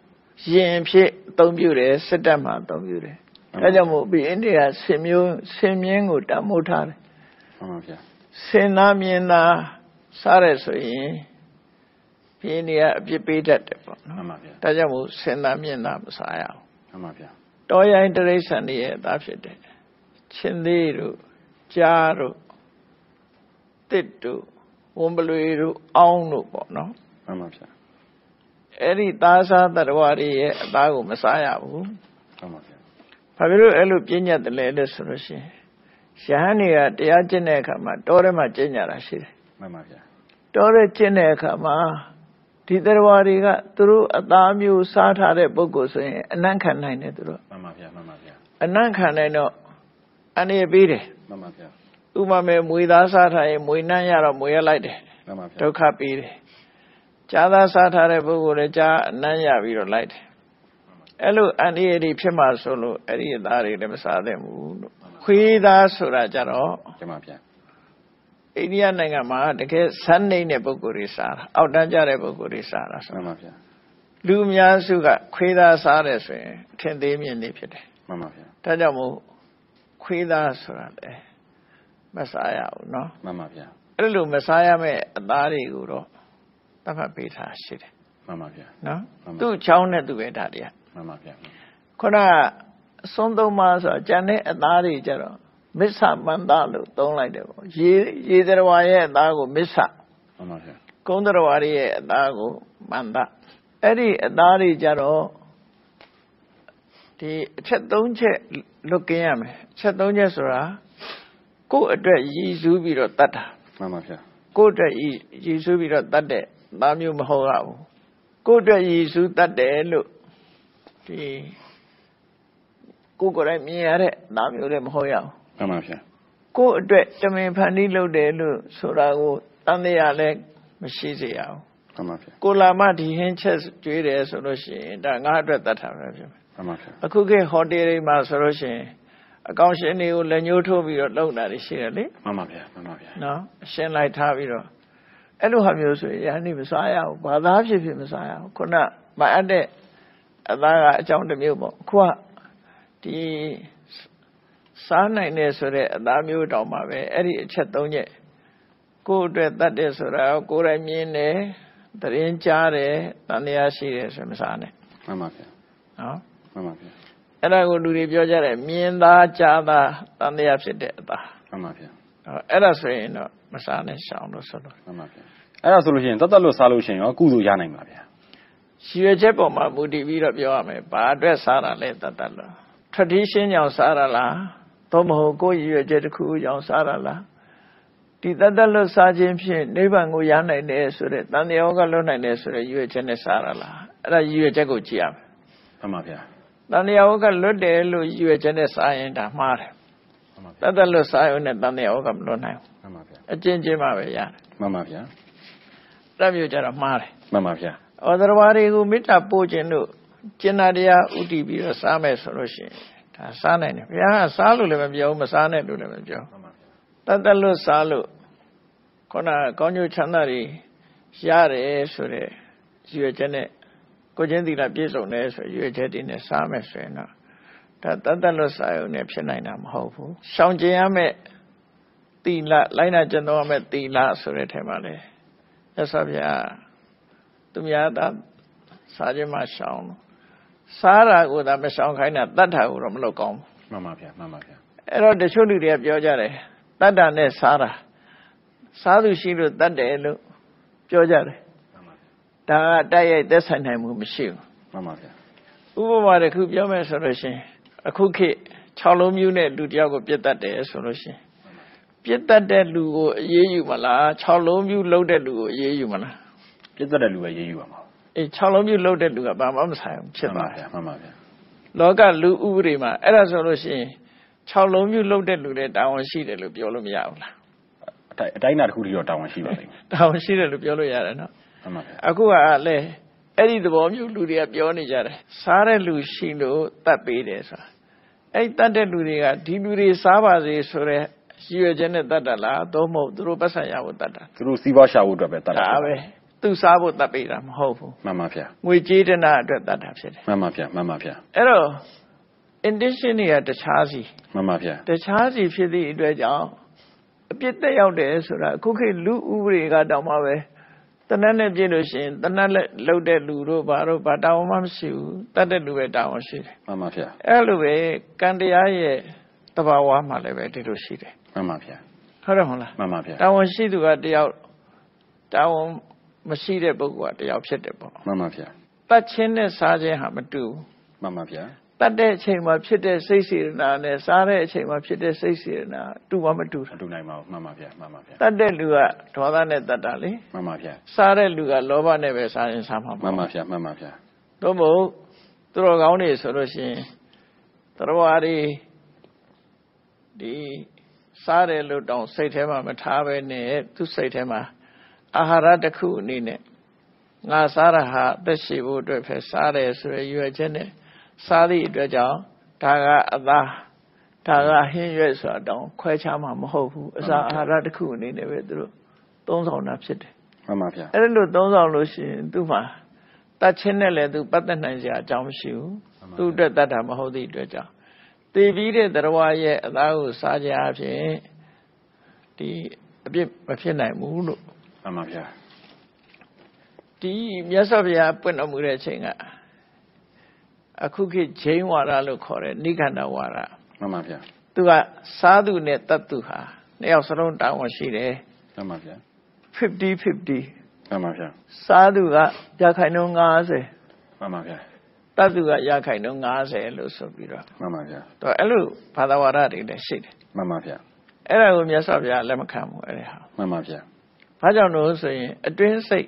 ရင်ဖြစ်အသုံးပြုတယ်စစ်တပ်မှာအသုံးပြုတယ်ဒါကြောင့်မို့ဒီအိန္ဒိယဆင်မျိုးဆင်မြင်းကိုတမိုးထားတယ်မှန်ပါဗျာဆင်သားမြင်းသားစားရဆိုရင်ဒီအိန္ဒိယအပြစ်ပေးတတ်တယ်ပေါ့နော်မှန်ပါဗျာဒါကြောင့်မို့ဆင်သားမြင်းသားမစားရအောင်မှန်ပါဗျာတောရိုင်းတရိษံတွေရဲ့အသားဖြစ်တယ်ချင်းသေးတို့ကြားတို့တစ်တို့ဝံပလွေတို့အောင်းတို့ပေါ့နော်မှန်ပါဗျာအဲ့ဒီသားစားတ attva တွေရဲ့အသားကိုမစားရဘူးမှန်ပါဗျာဘာဖြစ်လို့အဲ့လိုပြည့်ညတ်တယ်လဲလို့ဆိုလို့ရှိရင်ယဟန်တွေကတရားကျင့်တဲ့အခါမှာတောထဲမှာကျင့်ကြတာရှိတယ်မှန်ပါဗျာတောထဲကျင့်တဲ့အခါမှာဒီ attva တွေကသူတို့အသားမျိုးစားထားတဲ့ပုဂ္ဂိုလ်ဆိုရင်အနံ့ခံနိုင်တယ်သူတို့မှန်ပါဗျာမှန်ပါဗျာအနံ့ခံနိုင်တော့အနေပေးတယ်မှန်ပါဗျာဥပမာမွေသားစားထားရင်မွေနှမ်းရတော့မွေရလိုက်တယ်မှန်ပါဗျာဒုက္ခပေးတယ်ကြားသားစားထားတဲ့ပုဂ္ဂိုလ်လည်းကြားအနံ့ရပြီးတော့လိုက်တယ်အဲ့လိုအန္တရာယ်တွေဖြစ်မှဆိုလို့အဲ့ဒီအသားတွေလည်းမစားသင့်ဘူးလို့ခွေးသားဆိုတာကြတော့မှန်ပါဗျာအိန္ဒိယနိုင်ငံမှာတကယ်ဇန်နေတဲ့ပုဂ္ဂိုလ်တွေစားတာအောက်တန်းကြတဲ့ပုဂ္ဂိုလ်တွေစားတာမှန်ပါဗျာလူအများစုကခွေးသားစားတယ်ဆိုရင်အထင်သေးမြင်နေဖြစ်တယ်မှန်ပါဗျာဒါကြောင့်မို့ခွေးသားဆိုတာလေမစားရဘူးเนาะမှန်ပါဗျာအဲ့လိုမစားရမယ့်အသားတွေကိုတော့သတ်မှတ်ပေးထားရှိတယ်မှန်ပါဗျာเนาะသူ့ချောင်းနဲ့သူပဲဒါတရားမှန်ပါဗျာခုနအစွန်းသုံးပါးဆိုတာကျန်တဲ့အသားတွေကြတော့မစ္ဆမန္တလို့သုံးလိုက်တယ်ပေါ့ရေရေသရဝါရဲ့အသားကိုမစ္ဆမှန်ပါဗျာကုန်းသရဝါရဲ့အသားကိုမန္တအဲ့ဒီအသားတွေကြတော့ဒီအချက်သုံးချက်လွတ်ကင်းရမယ်အချက်သုံးချက်ဆိုတာကိုယ့်အတွက်ရည်စူးပြီးတော့တတ်တာမှန်ပါဗျာကိုယ့်အတွက်ရည်ရည်စူးပြီးတော့တတ်တဲ့သားမျိုးမဟုတ်ရဘူးကိုယ့်အတွက်ရည်စူးတတ်တယ်လို့ဒီကိုယ်ကိုယ်တိုင်မြင်ရတဲ့သားမျိုးလည်းမဟုတ်ရဘူးမှန်ပါဗျာကိုယ့်အတွက်တမင်ဖန်တီးလုပ်တယ်လို့ဆိုတာကိုတန်တရားလည်းမရှိစေရဘူးမှန်ပါဗျာကိုလာမဒီဟင်းချက်ကျွေးတယ်ဆိုလို့ရှိရင်ဒါငါအတွက်တတ်တာပဲဖြစ်မယ်မှန်ပါဗျာအခုခေတ်ဟိုတယ်တွေမှာဆိုလို့ရှိရင်အကောင်ရှင်တွေကိုလက်ညှိုးထိုးပြီးတော့လုပ်တာတွေရှိတယ်လေမှန်ပါဗျာမှန်ပါဗျာနော်အရှင်းလိုက်ထားပြီးတော့အဲ့လိုဟာမျိုးဆိုရင်ယဟန်နေမစားရဘူးဘာသာဖြစ်ဖြစ်မစားရဘူးခုနမအပ်တဲ့အသားကအကြောင်းတစ်မျိုးပေါ့ခုကဒီစားနိုင်တယ်ဆိုတဲ့အသားမျိုးတောင်မှပဲအဲ့ဒီအချက်သုံးချက်ကိုယ့်အတွက်တတ်တယ်ဆိုတာကိုယ်တိုင်မြင်တယ်တရင်ကြားတယ်တန်တရားရှိတယ်ဆိုမစားနဲ့မှန်ပါဗျာနော်မှန်ပါဗျာအဲ့ဒါကိုလူတွေပြောကြတယ်မြင်သားကြားသားတန်တရားဖြစ်တဲ့အသားမှန်ပါဗျာအဲ့ဒါဆိုရင်တော့မစားနဲ့ရှောင်လို့ဆိုလို့မှန်ပါဗျာအဲ့ဒါဆိုလို့ရှိရင်တတ်တတ်လို့စားလို့ရှိရင်ရောကုသိုလ်ရနိုင်ပါဗျာရှိရချက်ပေါ်မှာမူတည်ပြီးတော့ပြောရမယ်ဘာအတွက်စားတာလဲတတ်တတ်လို့ tradition ကြောင့်စားရလားသို့မဟုတ်ကိုယ်ရည်ရွယ်ချက်တစ်ခုကြောင့်စားရလားဒီတတ်တတ်လို့စားခြင်းဖြင့်နိဗ္ဗာန်ကိုရနိုင်တယ်ဆိုတဲ့တန်တရားကလွတ်နိုင်တယ်ဆိုတဲ့ရည်ရွယ်ချက်နဲ့စားရလားအဲ့ဒါရည်ရွယ်ချက်ကိုကြည့်ရမယ်မှန်ပါဗျာတန်တရားကလွတ်တယ်လို့ရည်ရွယ်ချက်နဲ့စားရင်ဒါမှားတယ်မှန်ပါတတ်တတ်လို့စားရုံနဲ့တန်တရားကမလွတ်နိုင်ဘူးမှန်ပါဗျာအကျဉ်းချင်းမှပဲရတယ်မှန်ပါဗျာအဲ့မျိုးကြတော့မှားတယ်မှန်ပါဗျာဩသရဝါတွေကိုမေတ္တာပို့ခြင်းတို့ကျင့်တရားဥတည်ပြီးတော့စားမယ်ဆိုလို့ရှိရင်ဒါစားနိုင်တယ်ဘုရားကစားလို့လည်းမပြောဘူးမစားနဲ့လို့လည်းမပြောမှန်ပါဗျာတတ်တတ်လို့စားလို့ခုနကောင်းကျိုးချမ်းသာတွေရတယ်ဆိုတဲ့ရည်ရွယ်ချက်နဲ့ကိုချင်းသီလပြည့်စုံတယ်ဆိုရည်ရွယ်ချက်တွေနဲ့စားမယ်ဆိုရင်တော့ဒါတတ်တတ်လို့စားရုံနဲ့ဖြစ်နိုင်တာမဟုတ်ဘူးရှောင်ကျင်ရမယ့်သီလလိုက်နာကျင့်သုံးရမယ့်သီလဆိုတဲ့ထဲမှာလေမြတ်စွာဘုရားသူများသာစားခြင်းမှရှောင်စားတာကိုသာမရှောင်ခိုင်းတာတတ်တာကိုတော့မလုပ်ကောင်းဘူးမှန်ပါဗျာမှန်ပါဗျာအဲ့တော့တချို့လူတွေကပြောကြတယ်တတ်တာနဲ့စားတာစားသူရှိလို့တတ်တယ်လို့ပြောကြတယ်မှန်ပါဒါကတိုက်ရိုက်သက်ဆိုင်နိုင်မှုမရှိဘူးမှန်ပါဗျာဥပမာတစ်ခုပြောမယ်ဆိုလို့ရှိရင်အခုခေတ်ခြောက်လုံးမျိုးနဲ့လူတယောက်ကိုပြစ်တတ်တယ်ဆိုလို့ရှိရင်ပြစ်တတ်တဲ့လူကိုအေးအေးယူမလားခြောက်လုံးမျိုးလှုပ်တဲ့လူကိုအေးအေးယူမလားပြစ်တတ်တဲ့လူပဲအေးအေးယူပါမှာအေးခြောက်လုံးမျိုးလှုပ်တဲ့လူကဘာမှမဆိုင်ဘူးဖြစ်သွားတယ်မှန်ပါဗျာလောကလူဥပဒေမှာအဲ့ဒါဆိုလို့ရှိရင်ခြောက်လုံးမျိုးလှုပ်တဲ့လူတွေတာဝန်ရှိတယ်လို့ပြောလို့မရဘူးလားအတိုင်းအတိုင်းနာတစ်ခုတည်းတော့တာဝန်ရှိပါလိမ့်မယ်တာဝန်ရှိတယ်လို့ပြောလို့ရတယ်နော်မှန်ပါဗျာအခုကလည်းအဲ့ဒီသဘောမျိုးလူတွေကပြောနေကြတယ်စားတဲ့လူရှိလို့တတ်ပေးတယ်ဆိုတာအဲ့တတ်တဲ့လူတွေကဒီလူတွေစားပါစေဆိုတဲ့ရည်ရွယ်ချက်နဲ့တတ်တာလားသို့မဟုတ်သူတို့ပတ်စံရဖို့တတ်တာသူတို့စီးပွားရှာဖို့အတွက်ပဲတတ်တာဒါပဲသူသူစားဖို့တတ်ပေးတာမဟုတ်ဘူးမှန်ပါဗျာငွေကြေးတနာအတွက်တတ်တာဖြစ်တယ်မှန်ပါဗျာမှန်ပါဗျာအဲ့တော့ intention တွေကတခြားစီမှန်ပါဗျာတခြားစီဖြစ်သည့်အတွက်ကြောင့်အပြစ်သက်ရောက်တယ်ဆိုတာအခုခေတ်လူဥပဒေကတောင်မှပဲတနတ်နဲ့ပြည့်လို့ရှိရင်တနတ်လက်လှုပ်တဲ့လူတို့ဘာတို့ဘာတာဝန်မှမရှိဘူးတတ်တဲ့လူပဲတာဝန်ရှိတယ်မှန်ပါဗျာအဲ့လိုပဲကံတရားရဲ့တဘာဝမှာလည်းပဲဒီလိုရှိတယ်မှန်ပါဗျာဟုတ်တယ်မဟုတ်လားမှန်ပါဗျာတာဝန်ရှိသူကတယောက်တာဝန်မရှိတဲ့ပုဂ္ဂိုလ်ကတယောက်ဖြစ်တယ်ပေါ့မှန်ပါဗျာတတ်ခြင်းနဲ့စားခြင်းဟာမတူမှန်ပါဗျာတတ်တဲ့အချိန်မှာဖြစ်တဲ့စိတ်စေတနာနဲ့စားတဲ့အချိန်မှာဖြစ်တဲ့စိတ်စေတနာတူမှမတူမတူနိုင်ပါဘူးမှန်ပါဗျာမှန်ပါဗျာတတ်တဲ့လူကဒေါသနဲ့တတ်တာလေမှန်ပါဗျာစားတဲ့လူကလောဘနဲ့ပဲစားရင်စားမှာမှန်ပါဗျာမှန်ပါဗျာတို့မို့သူတော်ကောင်းတွေဆိုလို့ရှိရင်တရားတွေဒီစားတယ်လို့တောင်စိတ်ထဲမှာမထားပဲနဲ့သူစိတ်ထဲမှာအာဟာရတစ်ခုအနေနဲ့ငါစားရဟာအသက်ရှိဖို့အတွက်ပဲစားတယ်ဆိုရရွယ်ချက်နဲ့စားသည့်အတွက်ကြောင့်ဒါကအသားဒါကဟင်းရွက်ဆိုတာတောင်ခွဲခြားမှာမဟုတ်ဘူးအစာအာဟာရတစ်ခုအနေနဲ့ပဲသူတို့သုံးဆောင်တာဖြစ်တယ်မှန်ပါဗျာအဲ့လိုသုံးဆောင်လို့ရှိရင်သူ့မှာတတ်ချင်းနဲ့လည်းသူပတ်သက်နိုင်စရာအကြောင်းမရှိဘူးသူ့အတွက်တတ်တာမဟုတ်သည့်အတွက်ကြောင့်တည်ပြီးတဲ့တရားရဲ့အသားကိုစားကြအဖြစ်ဒီအပြစ်မဖြစ်နိုင်ဘူးလို့မှန်ပါဗျာဒီမြတ်စွာဘုရားပွင့်တော်မူတဲ့အချိန်ကအခုခေတ်ဂျိန်းဝါဒလို့ခေါ်တဲ့နိခန္ဓဝါဒမှန်ပါဗျာသူကစားသူနဲ့တတ်သူဟာနှစ်ယောက်စလုံးတာဝန်ရှိတယ်မှန်ပါဗျာ fifty fifty မှန်ပါဗျာစားသူကရခိုင်နှုန်း၅၀မှန်ပါဗျာတတ်သူကရခိုင်နှုန်း၅၀လို့ဆိုပြီးတော့မှန်ပါဗျာတော့အဲ့လိုဘာသာဝါဒတွေလည်းရှိတယ်မှန်ပါဗျာအဲ့ဒါကိုမြတ်စွာဘုရားလက်မခံဘူးအဲ့ဒါဟာမှန်ပါဗျာဘာကြောင့်လို့ဆိုရင်အတွင်းစိတ်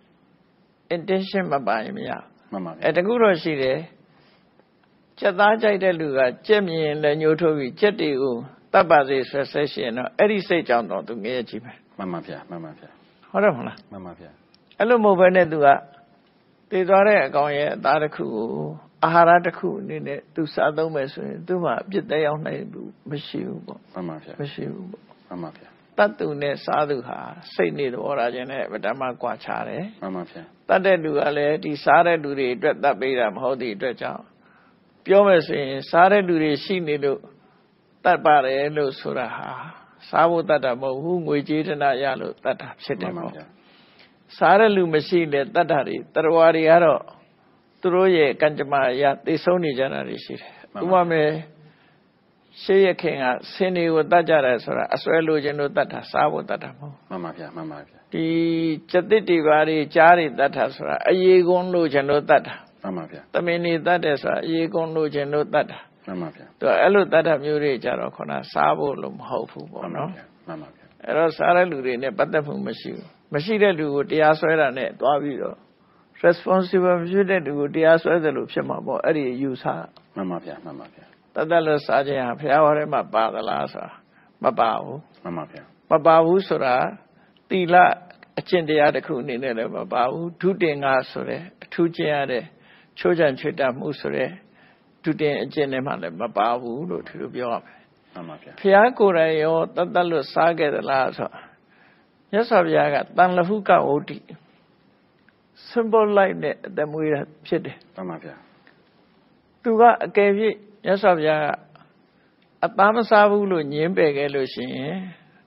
intention မပါရင်မရမှန်ပါဗျာအဲ့တကူတော့ရှိတယ်ကြက်သားကြိုက်တဲ့လူကကြက်မြင်လည်းညှိုးထိုးပြီးကြက်တွေကိုတတ်ပါစေဆွဲဆွဲရှင်တော့အဲ့ဒီစိတ်ကြောင့်တော့သူငရဲကြည့်မယ်မှန်ပါဗျာမှန်ပါဗျာဟုတ်တယ်မလားမှန်ပါဗျာအဲ့လိုမဟုတ်ဘဲနဲ့သူကတည်သွားတဲ့အကောင်ရဲ့အသားတစ်ခုကိုအာဟာရတစ်ခုအနေနဲ့သူစားသုံးမယ်ဆိုရင်သူ့မှာအပြစ်သက်ရောက်နိုင်ဘူးမရှိဘူးပေါ့မှန်ပါဗျာမရှိဘူးပေါ့မှန်ပါဗျာတတ်သူနဲ့စားသူဟာစိတ်နေသဘောထားခြင်းနဲ့ဗတ္တမကွာခြားတယ်မှန်ပါဗျာတတ်တဲ့လူကလည်းဒီစားတဲ့လူတွေအတွက်တတ်ပေးတာမဟုတ်တဲ့အတွက်ကြောင့်ပြောမယ်ဆိုရင်စားတဲ့လူတွေရှိနေလို့တတ်ပါတယ်လို့ဆိုတာဟာစားဖို့တတ်တာမဟုတ်ဘူးငွေကြေးတနာရလို့တတ်တာဖြစ်တယ်ပေါ့စားတဲ့လူမရှိလေတတ်တာတွေတရားတွေကတော့သူတို့ရဲ့ကံကြမ္မာအရသိဆုံးနေကြတာတွေရှိတယ်ဥပမာရှေးရခင်ကဆင်းတွေကိုတတ်ကြတယ်ဆိုတာအစွဲလိုခြင်းလို့တတ်တာစားဖို့တတ်တာမဟုတ်မှန်ပါဗျာမှန်ပါဗျာဒီကျက်တစ်တွေပါတွေကြားတွေတတ်တာဆိုတာအယေကုန်းလိုခြင်းလို့တတ်တာမှန်ပါဗျာသမင်နေတတ်တယ်ဆိုတာအယေကုန်းလိုခြင်းလို့တတ်တာမှန်ပါဗျာသူအဲ့လိုတတ်တာမျိုးတွေကြတော့ခေါနာစားဖို့လို့မဟုတ်ဘူးပေါ့နော်မှန်ပါဗျာအဲ့တော့စားတဲ့လူတွေနဲ့ပတ်သက်မှုမရှိဘူးမရှိတဲ့လူကိုတရားစွဲတာနဲ့တွားပြီးတော့ responsible ဖြစ်တဲ့လူကိုတရားစွဲတယ်လို့ဖြစ်မှာပေါ့အဲ့ဒီယူဆမှန်ပါဗျာမှန်ပါဗျာတတ်တယ်လို့စားခြင်းဟာဘုရားဟောထဲမှာပါသလားဆိုတာမပါဘူးမှန်ပါဗျာမပါဘူးဆိုတာသီလအကျင့်တရားတစ်ခုအနေနဲ့လည်းမပါဘူးဒုတင်ငါဆိုတဲ့အထူးကျင့်ရတဲ့ချိုးချံချွတ်တမှုဆိုတဲ့ဒုတင်အကျင့်တွေမှလည်းမပါဘူးလို့သူတို့ပြောရမယ်မှန်ပါဗျာဘုရားကိုယ်တိုင်ရောတတ်တယ်လို့စားခဲ့သလားဆိုမြတ်စွာဘုရားကတန်လဟုကဝုဒ္ဓိ symbol light နဲ့အသက်မွေးဖြစ်တယ်မှန်ပါဗျာသူကအကယ်၍မြတ်စွာဘုရားကအသားမစားဘူးလို့ညင်းပယ်ခဲ့လို့ရှိရင်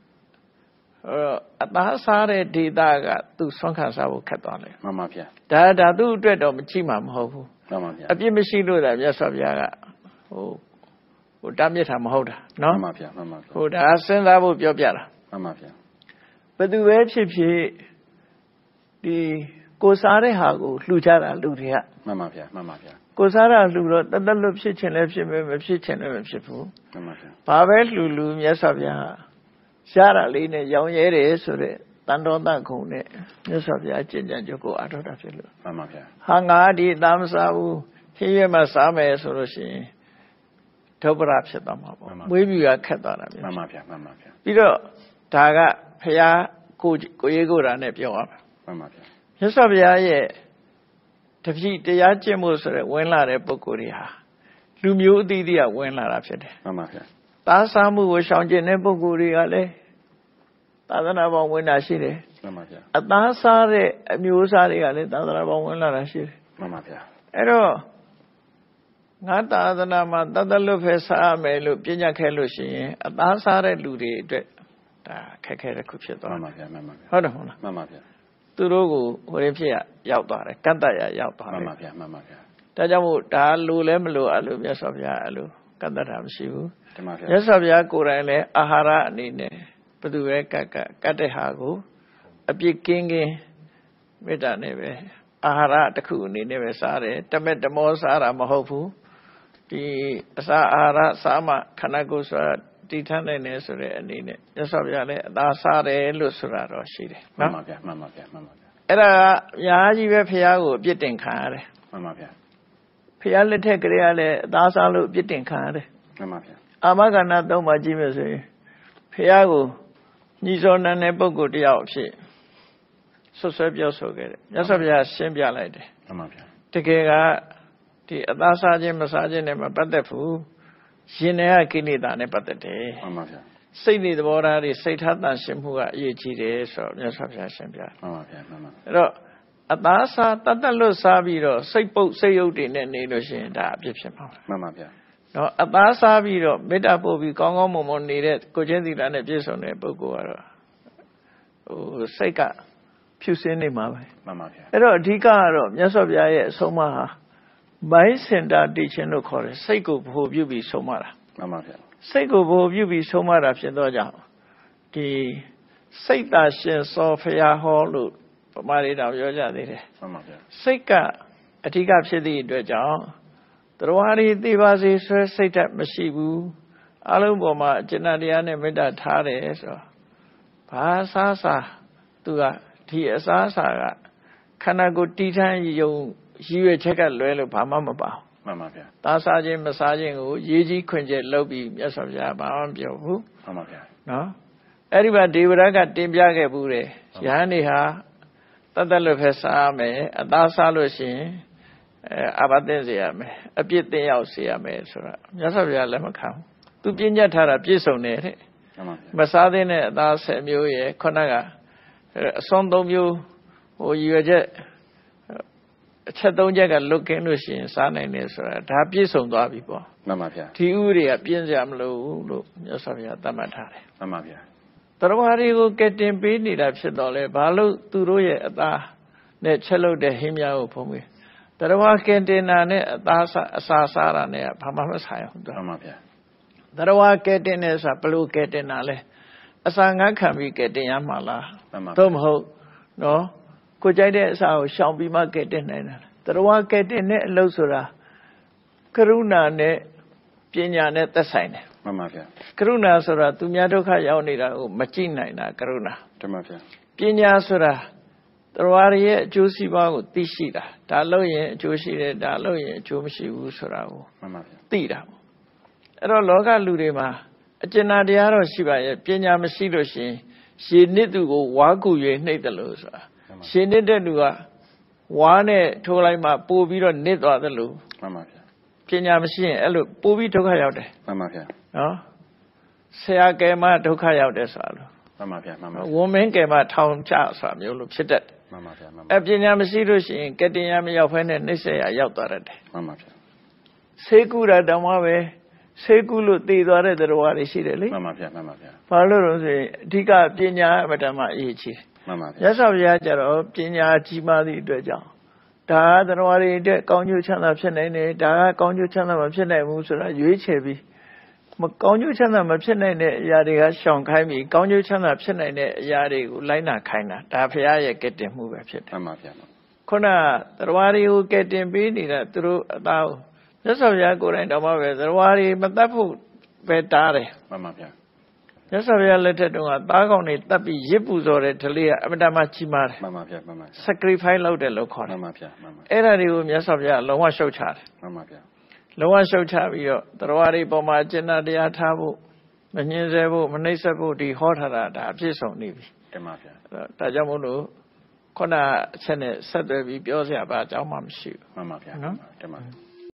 အသားစားတဲ့ဒေတာကသူဆွမ်းခံစားဖို့ခက်သွားတယ်မှန်ပါဗျာဒါဒါသူ့အတွက်တော့မချိမှမဟုတ်ဘူးမှန်ပါဗျာအပြစ်မရှိလို့ဒါမြတ်စွာဘုရားကဟိုဟိုတားမြစ်တာမဟုတ်တာနော်မှန်ပါဗျာမှန်ပါဟိုဒါစဉ်းစားဖို့ပြောပြတာမှန်ပါဗျာဘယ်သူပဲဖြစ်ဖြစ်ဒီကိုစားတဲ့ဟာကိုလှူကြတာလူတွေကမှန်ပါဗျာမှန်ပါဗျာကိုစားတာလှူတော့တသက်လွတ်ဖြစ်ခြင်းလည်းဖြစ်မယ်မဖြစ်ခြင်းလည်းမဖြစ်ဘူးမှန်ပါဗျာဘာပဲလှူလှူမြတ်စွာဘုရားရတာလေးနဲ့ရောင်ရဲတယ်ဆိုတဲ့တန်တော်တန်ခုံနဲ့မြတ်စွာဘုရားကျင့်ကြံကြုတ်ကိုအားထုတ်တာဖြစ်လို့မှန်ပါဗျာဟာငါဒီအသားမစားဘူးခင်းရွက်မှစားမယ်ဆိုလို့ရှိရင်ဒုပ္ပရဖြစ်သွားမှာပေါ့မွေးမြူရခက်သွားတာဗျာမှန်ပါဗျာမှန်ပါဗျာပြီးတော့ဒါကဘုရားကိုကိုရေးကိုယ်တာနဲ့ပြောရမှာမှန်ပါဗျာမြတ်စွာဘုရားရဲ့တပည့်တရားကျင့်မှုဆိုတဲ့ဝင်လာတဲ့ပုဂ္ဂိုလ်တွေဟာလူမျိုးအသီးသီးကဝင်လာတာဖြစ်တယ်မှန်ပါဗျာသားစားမှုကိုရှောင်ကျဉ်တဲ့ပုဂ္ဂိုလ်တွေကလည်းသာသနာ့ဘောင်ဝင်တာရှိတယ်မှန်ပါဗျာအသားစားတဲ့အမျိုးအစားတွေကလည်းသာသနာ့ဘောင်ဝင်လာတာရှိတယ်မှန်ပါဗျာအဲ့တော့ငါသာသနာမှာတသက်လွတ်ဖယ်စားရမယ်လို့ပြညတ်ခဲ့လို့ရှိရင်အသားစားတဲ့လူတွေအတွက်ဒါခက်ခဲတဲ့ခုဖြစ်သွားမှန်ပါဗျာမှန်ပါဗျာဟုတ်တယ်မဟုတ်လားမှန်ပါဗျာသူတို့ကိုဟိုရင်းဖြစ်ရရောက်သွားတယ်ကန့်တတ်ရရောက်သွားမှတယ်န်ပါဗျာမှန်ပါဗျာဒါကြောင့်မို့ဒါလိုလဲမလိုအဲ့လိုမြတ်စွာဘုရားအဲ့လိုကန့်တတ်တာမရှိဘူးတမန်ဗျာမြတ်စွာဘုရားကိုယ်တိုင်လည်းအာဟာရအနေနဲ့ဘယ်သူပဲကတ်ကတ်ကတ်တဲ့ဟာကိုအပြစ်ကင်းကင်းမေတ္တာနဲ့ပဲအာဟာရတစ်ခုအနေနဲ့ပဲစားတယ်တမက်တမောစားတာမဟုတ်ဘူးဒီအစာအာဟာရစားမှခန္ဓာကိုယ်ဆိုတာတည်ထမ်းနိုင်တယ်ဆိုတဲ့အနေနဲ့မြတ်စွာဘုရားလည်းအသာစားတယ်လို့ဆိုတာတော့ရှိတယ်မှန်နော်ပါဗျာမှန်ပါဗျာမှန်ပါဗျာအဲ့ဒါကအများကြီးပဲဘုရားကိုအပြစ်တင်ခံရတယ်မှန်ပါဗျာဘုရားလက်ထက်ကလေးကလည်းအသာစားလို့အပြစ်တင်ခံရတယ်မှန်ပါဗျာအာမဂဏသုံးပါကြည့်မယ်ဆိုရင်ဘုရားကိုညီစောနန်းတဲ့ပုဂ္ဂိုလ်တယောက်အဖြစ်ဆွဆွဲပြောဆိုခဲ့တယ်မြတ်စွာဘုရားရှင်းပြလိုက်တယ်မှန်ပါဗျာတကယ်ကဒီအသားစားခြင်းမစားခြင်းနဲ့မပတ်သက်ဘူးရှင်တဲ့ကိလေသာနဲ့ပတ်သက်တယ်မှန်ပါဗျာစိတ်နေသဘောထားတွေစိတ်ထားတန်ရှင်းမှုကအရေးကြီးတယ်ဆိုတော့မြတ်စွာဘုရားရှင်းပြတယ်မှန်ပါဗျာမှန်ပါအဲ့တော့အသားစားတတ်တတ်လွတ်စားပြီးတော့စိတ်ပုတ်စိတ်ယုတ်တွေနဲ့နေလို့ရှိရင်ဒါအပြစ်ဖြစ်မှာမှန်ပါဗျာနော်အသားစားပြီးတော့မေတ္တာပို့ပြီးကောင်းကောင်းမွန်မွန်နေတဲ့ကိုချင်းသီလနဲ့ပြည့်စုံတဲ့ပုဂ္ဂိုလ်ကတော့ဟိုစိတ်ကဖြူစင်းနေမှာပဲမှန်ပါဗျာအဲ့တော့အဓိကကတော့မြတ်စွာဘုရားရဲ့အဆုံးအမဟာ mind center teaching လို့ခေါ်တယ်စိတ်ကိုဗဟိုပြုပြီးဆုံးမတာမှန်ပါဗျာစိတ်ကိုဗဟိုပြုပြီးဆုံးမတာဖြစ်တော့ကြောင့်ဒီစိတ်သာရှင်စောဖရာဟောလို့ပမာရိတော်ပြောကြသေးတယ်မှန်ပါဗျာစိတ်ကအဓိကဖြစ်သည့်အတွက်ကြောင့်တရားရည်သိပါစေဆွဲစိတ်ဓာတ်မရှိဘူးအလုံးပေါ်မှာအကျဉ်းတရားနဲ့မေတ္တာထားတယ်ဆိုတော့ဘာစားစားသူကဒီအစားအစာကခန္ဓာကိုယ်တီးထမ်းယုံရည်ရွယ်ချက်ကလွဲလို့ဘာမှမပါဘူးမှန်ပါဗျာသားစားခြင်းမစားခြင်းကိုရေးကြီးခွင်ကျက်လုပ်ပြီးမြတ်စွာဘုရားဘာမှမပြောဘူးမှန်ပါဗျာနော်အဲ့ဒီမှာဒေဝရကတင်ပြခဲ့ဘူးတယ်ယဟန်နေဟာတတ်တတ်လို့ဖက်စားမယ်အသားစားလို့ရှိရင်အဲအဘသိစေရမယ်အပြစ်တင်ရောက်စေရမယ်ဆိုတာမြတ်စွာဘုရားလက်မခံဘူးသူပြညတ်ထားတာပြည့်စုံတယ်တဲ့မှန်ပါဗျာမစားသင့်တဲ့အသားဆယ်မျိုးရဲ့ခုနကအစွန်းသုံးမျိုးဟိုရည်ရွယ်ချက်အချက်သုံးချက်ကလွတ်ကင်းလို့ရှိရင်စားနိုင်တယ်ဆိုတာဒါပြည့်စုံသွားပြီပေါ့မှန်ပါဗျာဒီဥတွေကပြင်းစရာမလိုဘူးလို့မြတ်စွာဘုရားသတ်မှတ်ထားတယ်မှန်ပါဗျာတရားတွေကိုကတင်ပေးနေတာဖြစ်တော့လဲဘာလို့သူတို့ရဲ့အသားနဲ့ချက်လို့တဲ့ဟင်းများကိုဖုံးပြီးတရားကတင်နာနဲ့အသားအစာစားတာနဲ့ဘာမှမဆိုင်ဘူးမှန်ပါဗျာတရားကတင်နေဆိုတာဘလို့ကတင်နာလဲအစာငတ်ခံပြီးကတင်ရမှာလားမှန်ပါသို့မဟုတ်နော်ကိုကြိုက်တဲ့အစာကိုရှောင်ပြီးမှကတင်နိုင်တာတရားကတင်တဲ့အလုပ်ဆိုတာကရုဏာနဲ့ပညာနဲ့သက်ဆိုင်တယ်မှန်ပါဗျာကရုဏာဆိုတာသူများဒုက္ခရောက်နေတာကိုမကြည့်နိုင်တာကရုဏာတမန်ဗျာပညာဆိုတာတရားရဲ့အကျိုးစီးပွားကိုသိရှိတာဒါလို့ရင်အကျိုးရှိတယ်ဒါလို့ရင်အကျိုးမရှိဘူးဆိုတာကိုမှန်ပါဗျာသိတာပေါ့အဲ့တော့လောကလူတွေမှာအကျဉ်းတရားတော့ရှိပါရဲ့ပညာမရှိလို့ရှိရင်ရှင်နစ်သူကိုဝါကူ၍နှိပ်တယ်လို့ဆိုတာရှင်နစ်တဲ့လူကဝါနဲ့ထိုးလိုက်မှပို့ပြီးတော့နစ်သွားတယ်လို့မှန်ပါဗျာပညာမရှိရင်အဲ့လိုပို့ပြီးဒုက္ခရောက်တယ်မှန်ပါဗျာနော်ဆရာကဲမှဒုက္ခရောက်တယ်ဆိုတာလို့မှန်ပါဗျာမှန်ပါဝမင်းကဲမှထောင်ချဆိုတာမျိုးလို့ဖြစ်တတ်တယ်မှန်ပါဗျာမှန်ပါအပညာမရှိလို့ရှိရင်ကတ္တရာမရောက်ဖဲနဲ့နှိမ့်ဆက်ရရောက်သွားတတ်တယ်မှန်ပါဗျာဆေးကုတာတောင်မှပဲဆေးကုလို့တည်သွားတဲ့တရားတွေရှိတယ်လေမှန်ပါဗျာမှန်ပါဗျာဘာလို့လဲဆိုရင်အဓိကပညာအမတ္တမအရေးကြီးမှန်ပါတယ်ဗျာရသော်ဘုရားကျတော့ပညာကြီးမားသည့်အတွက်ကြောင့်ဒါကတရားတွေအတွက်ကောင်းကျိုးချမ်းသာဖြစ်နိုင်တယ်ဒါကကောင်းကျိုးချမ်းသာမဖြစ်နိုင်ဘူးဆိုတာရွေးချယ်ပြီးမကောင်းကျိုးချမ်းသာမဖြစ်နိုင်တဲ့အရာတွေကရှောင်ခိုင်းပြီးကောင်းကျိုးချမ်းသာဖြစ်နိုင်တဲ့အရာတွေကိုလိုက်နာခိုင်းတာဒါဘုရားရဲ့ကဲ့တင်မှုပဲဖြစ်တယ်မှန်ပါဗျာခုနတရားတွေကိုကဲ့တင်ပေးနေတာသူတို့အသားမြတ်စွာဘုရားကိုယ်တိုင်တော်မှပဲတရားတွေမတတ်ဖို့ပဲတားတယ်မှန်ပါဗျာမြတ်စွာဘုရားလက်ထက်တုန်းကသားကောင်တွေတတ်ပြီးရစ်ပူဇော်တဲ့ဓလေ့ကအမတမကြီးမားတယ်မှန်ပါဗျာမှန်ပါ sacrifice လုပ်တယ်လို့ခေါ်တမှယ်န်ပါဗျာမှန်ပါအဲ့ဒါတွေကိုမြတ်စွာဘုရားလုံးဝရှုတ်ချတယ်မှန်ပါဗျာလုံးဝရှုတ်ချပြီးတော့တရားတွေပေါ်မှာကျင့်တရားထားဖို့မငြင်းဆဲဖို့မနှိပ်စက်ဖို့ဒီဟောထားတာဒါအပြည့်စုံနေပြီတမန်ဗျာဒါကြောင့်မို့လို့ခုနအချက်နဲ့ဆက်သွယ်ပြီးပြောစရာဘာအကြောင်းမှမရှိဘူးမှန်ပါဗျာနော်တမန်